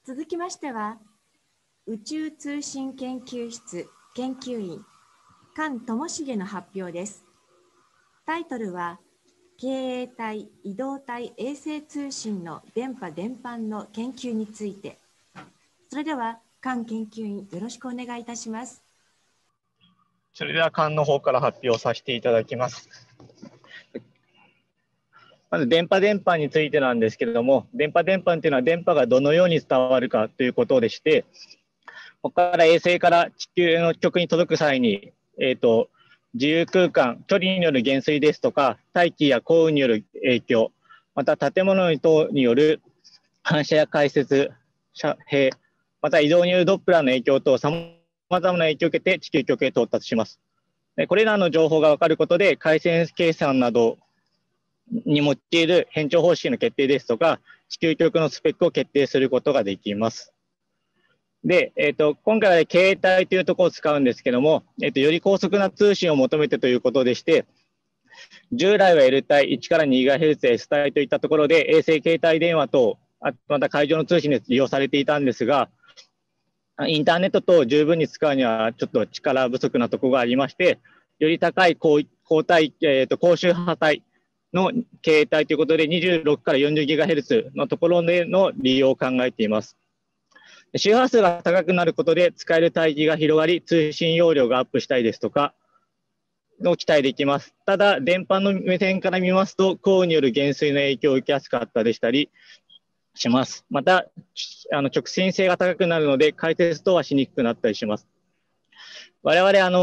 続きましては、宇宙通信研究室研究員、菅智重の発表です。タイトルは、経営体移動体衛星通信の電波伝播の研究について。それでは、菅研究員、よろしくお願いいたします。 それでは菅の方から発表させていただきます。まず電波伝播についてなんですけれども、電波伝播というのは電波がどのように伝わるかということでして、ここから衛星から地球の極に届く際に、自由空間、距離による減衰ですとか、大気や降雨による影響、また建物等による反射や解説、遮蔽、また移動によるドップラーの影響等、さまざまな影響を受けて地球極へ到達します。これらの情報が分かることで、回線計算などに用いる変調方式の決定ですとか、地球極のスペックを決定することができます。で、今回は携帯というところを使うんですけども、より高速な通信を求めてということでして、従来は L 帯1から 2GHz、S 帯といったところで衛星携帯電話と、また海上の通信で利用されていたんですが、インターネットと十分に使うにはちょっと力不足なところがありまして、より高い高周波帯の携帯ということで26から 40GHz のところでの利用を考えています。周波数が高くなることで使える帯域が広がり、通信容量がアップしたりですとかの期待できます。ただ、電波の目線から見ますと、降雨による減衰の影響を受けやすかったでしたりします。また、直進性が高くなるので、解説等はしにくくなったりします。我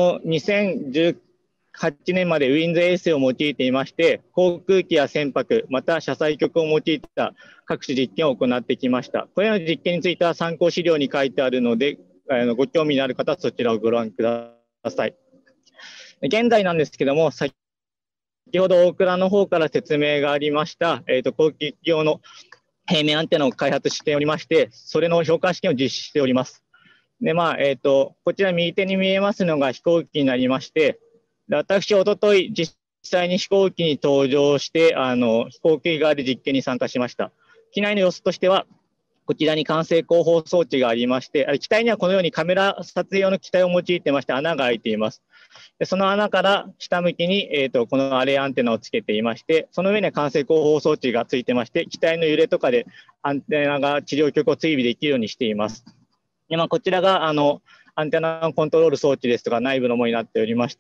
々、2018年までウィンズ衛星を用いていまして、航空機や船舶、また車載局を用いた各種実験を行ってきました。これらの実験については参考資料に書いてあるので、ご興味のある方はそちらをご覧ください。現在なんですけども、先ほど大倉の方から説明がありました、航空機用の平面アンテナを開発しておりまして、それの評価試験を実施しております。で、こちら右手に見えますのが飛行機になりまして、私、おととい、実際に飛行機に搭乗して、飛行機側で実験に参加しました。機内の様子としては、こちらに管制広報装置がありまして、機体にはこのようにカメラ撮影用の機体を用いてまして、穴が開いています。でその穴から下向きに、このアレイアンテナをつけていまして、その上には管制広報装置がついてまして、機体の揺れとかでアンテナが地上局を追尾できるようにしています。でこちらがアンテナコントロール装置ですとか内部のものになっておりまして、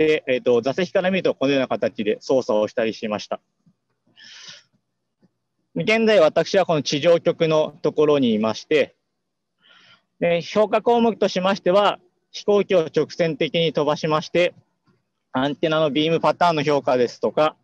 座席から見るとこのような形で操作をしたりしました。現在私はこの地上局のところにいまして、評価項目としましては、飛行機を直線的に飛ばしまして、アンテナのビームパターンの評価ですとか、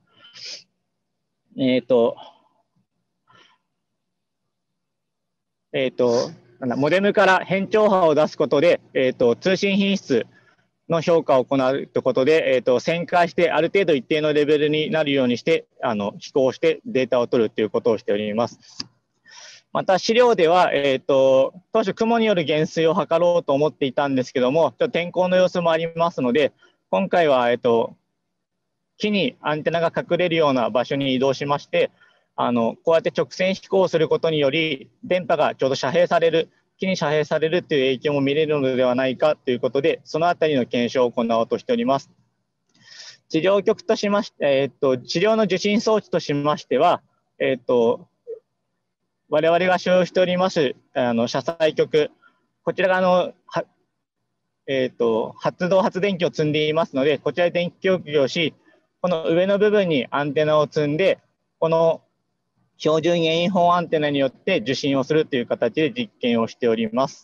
モデムから変調波を出すことで、通信品質の評価を行うということで、旋回してある程度一定のレベルになるようにして飛行してデータを取るということをしております。また資料では、当初雲による減衰を測ろうと思っていたんですけども、ちょっと天候の様子もありますので、今回は、木にアンテナが隠れるような場所に移動しまして、こうやって直線飛行することにより、電波がちょうど木に遮蔽されるという影響も見れるのではないかということで、そのあたりの検証を行おうとしております。治療局としまして、治療の受信装置としましては、我々が使用しております車載局、こちらが発動発電機を積んでいますので、こちらで電気供給をし、この上の部分にアンテナを積んで、この標準遠因法アンテナによって受信をするという形で実験をしております。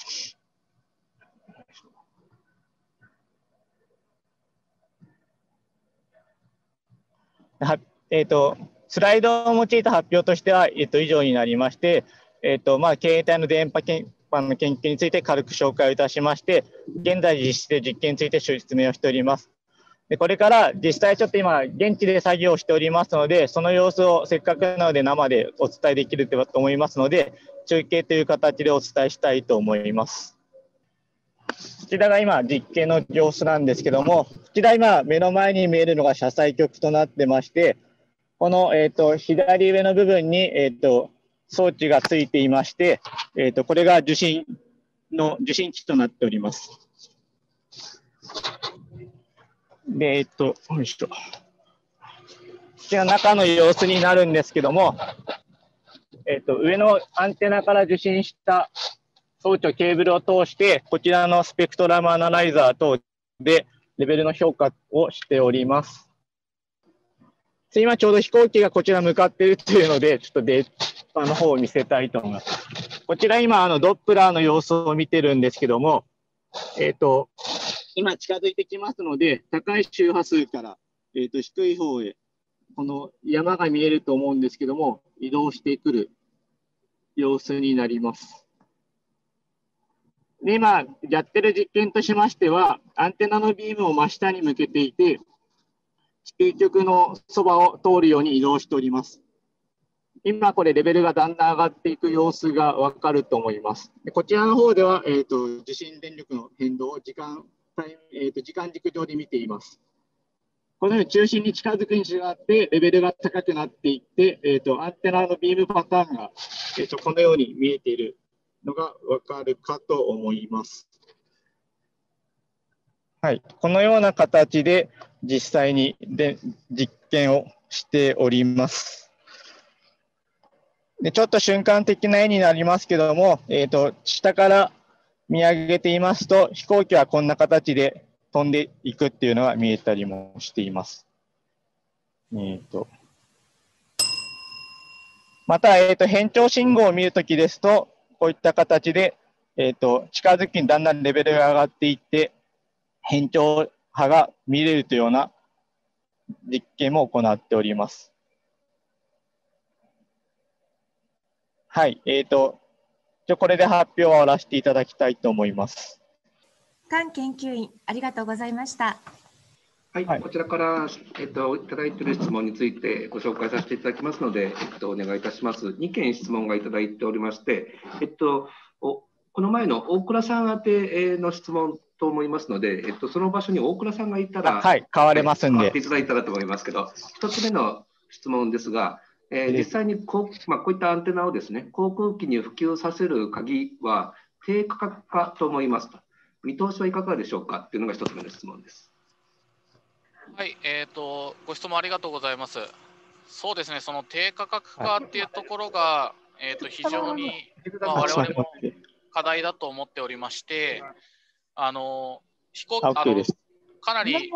スライドを用いた発表としては、以上になりまして、携帯の電波の研究について軽く紹介をいたしまして、現在実施している実験について説明をしております。でこれから実際ちょっと今現地で作業をしておりますので、その様子をせっかくなので生でお伝えできると思いますので、中継という形でお伝えしたいと思います。こちらが今実験の様子なんですけども、こちら今目の前に見えるのが車載局となってまして、この、左上の部分に、装置がついていまして、 これが受信機となっております。で、よいしょ。こちら中の様子になるんですけども、上のアンテナから受信した装置をケーブルを通して、こちらのスペクトラムアナライザー等でレベルの評価をしております。今ちょうど飛行機がこちら向かっているというので、ちょっとデータの方を見せたいと思います。こちら今、ドップラーの様子を見てるんですけども、今近づいてきますので、高い周波数から、低い方へ、この山が見えると思うんですけども、移動してくる様子になります。で、今、やってる実験としましては、アンテナのビームを真下に向けていて、地球局のそばを通るように移動しております。今、これ、レベルがだんだん上がっていく様子が分かると思います。でこちらの方では、受信電力の変動を時間軸上で見ています。このように中心に近づくに従って、レベルが高くなっていって、アンテナのビームパターンが、このように見えているのが分かるかと思います。はい、このような形で実際に実験をしております。でちょっと瞬間的な絵になりますけども、下から見上げていますと、飛行機はこんな形で飛んでいくっていうのが見えたりもしています。また、変調信号を見るときですと、こういった形で、近づきにだんだんレベルが上がっていって、変調波が見れるというような実験も行っております。はい、これで発表を終わらせていただきたいと思います。 菅研究員、ありがとうございました。 はい、こちらから、いただいている質問についてご紹介させていただきますので、お願いいたします。2件質問がいただいておりまして、この前の大倉さん宛ての質問と思いますので、その場所に大倉さんがいたら、 はい、変われますんで。 変わっていただいたらと思いますけど、1つ目の質問ですが、実際にこういったアンテナをですね、航空機に普及させる鍵は低価格化と思いますと。見通しはいかがでしょうかというのが1つ目の質問です。 はい、ご質問ありがとうございます。そうですね、その低価格化っていうところが、非常に、我々も課題だと思っておりまして、かなり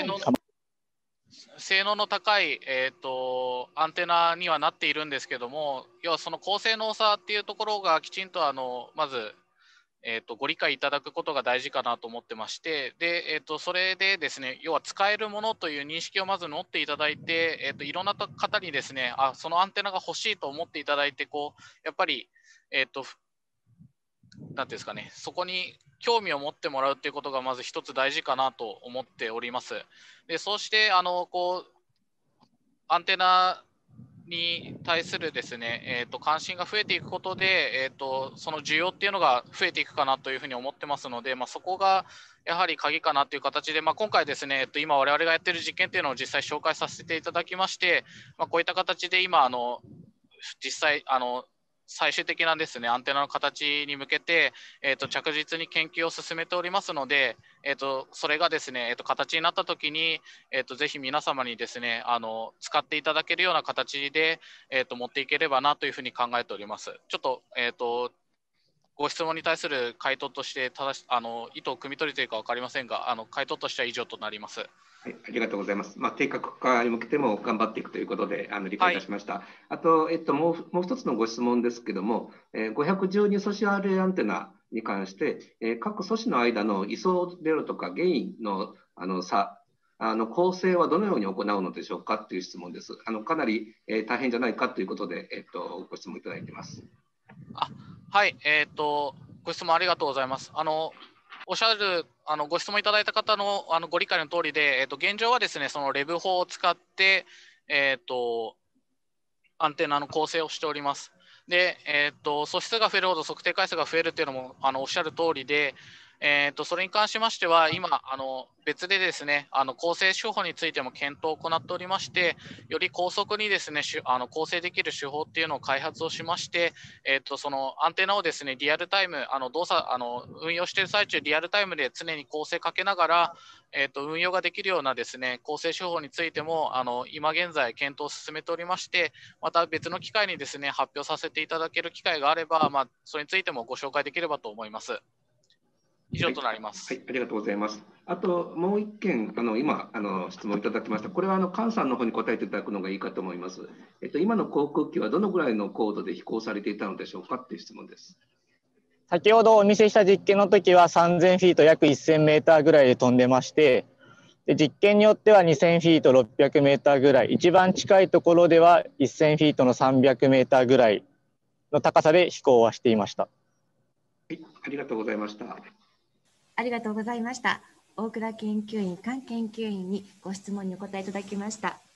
性能の高い、アンテナにはなっているんですけども、要はその高性能さっていうところがきちんとまずご理解いただくことが大事かなと思ってまして、で、それでですね、要は使えるものという認識をまず持っていただいて、いろんな方にですね、そのアンテナが欲しいと思っていただいて、やっぱり、なんていうんですかね、そこに興味を持ってもらうということがまず一つ大事かなと思っております。で、そうして、アンテナに対するですね、関心が増えていくことで、その需要っていうのが増えていくかなというふうに思ってますので、そこがやはり鍵かなという形で、今回ですね、今我々がやっている実験っていうのを実際紹介させていただきまして、こういった形で今実際最終的なですね、アンテナの形に向けて、着実に研究を進めておりますので、それがですね、形になったときに、ぜひ皆様にですね、使っていただけるような形で、持っていければなというふうに考えております。ちょっと、ご質問に対する回答として意図を汲み取りというか分かりませんが、回答としては以上となります。 はい、ありがとうございます。低価格化に向けても頑張っていくということで理解いたしました。はい、あと、もう一つのご質問ですけども、512素子 RA アンテナに関して、各素子の間の位相であるとかゲインの差、構成はどのように行うのでしょうかという質問です。かなり大変じゃないかということで、ご質問いただいています。 はい、ご質問ありがとうございます。おっしゃるご質問いただいた方のご理解の通りで、現状はですね、そのレブ法を使って、アンテナの構成をしております。で、素質が増えるほど測定回数が増えるというのもおっしゃる通りで、 それに関しましては、今、別でですね、構成手法についても検討を行っておりまして、より高速にですね、構成できる手法っていうのを開発をしまして、そのアンテナをですね、リアルタイム、運用している最中、リアルタイムで常に構成かけながら、運用ができるようなですね、構成手法についても、今現在検討を進めておりまして、また別の機会にですね、発表させていただける機会があれば、それについてもご紹介できればと思います。以上となります。 はい、ありがとうございます。あともう一件、今質問いただきました。これは菅さんの方に答えていただくのがいいかと思います。今の航空機はどのぐらいの高度で飛行されていたのでしょうかという質問です。 先ほどお見せした実験の時は3000フィート約1000メーターぐらいで飛んでまして、で実験によっては2000フィート600メーターぐらい、一番近いところでは1000フィートの300メーターぐらいの高さで飛行はしていました。 はい、ありがとうございました。 ありがとうございました。大倉研究員、菅研究員にご質問にお答えいただきました。